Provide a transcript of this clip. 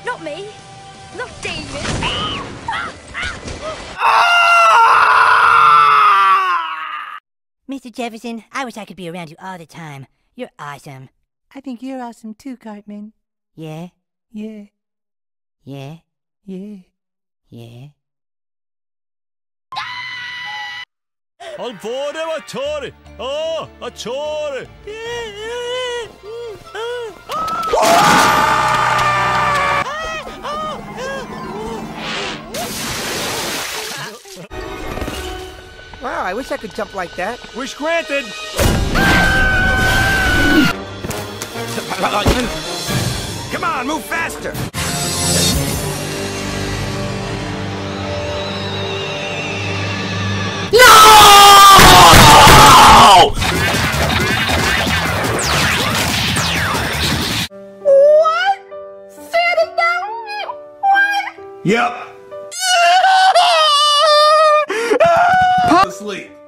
Not me. Not David. Mr. Jefferson, I wish I could be around you all the time. You're awesome. I think you're awesome too, Cartman. Yeah? Yeah. Yeah? Yeah. Yeah? Han får det, vad tar det? Vad tar det? Wow, I wish I could jump like that. Wish granted. Come on, move faster. What? Santa down? What? Yep. Asleep.